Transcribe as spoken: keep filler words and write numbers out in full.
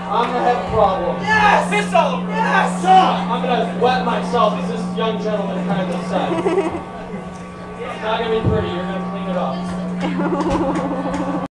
I'm gonna have a problem. Yes! Piss all over. Yes! Stop! I'm gonna wet myself because this young gentleman kind of said. It's not gonna be pretty. You're gonna clean it up.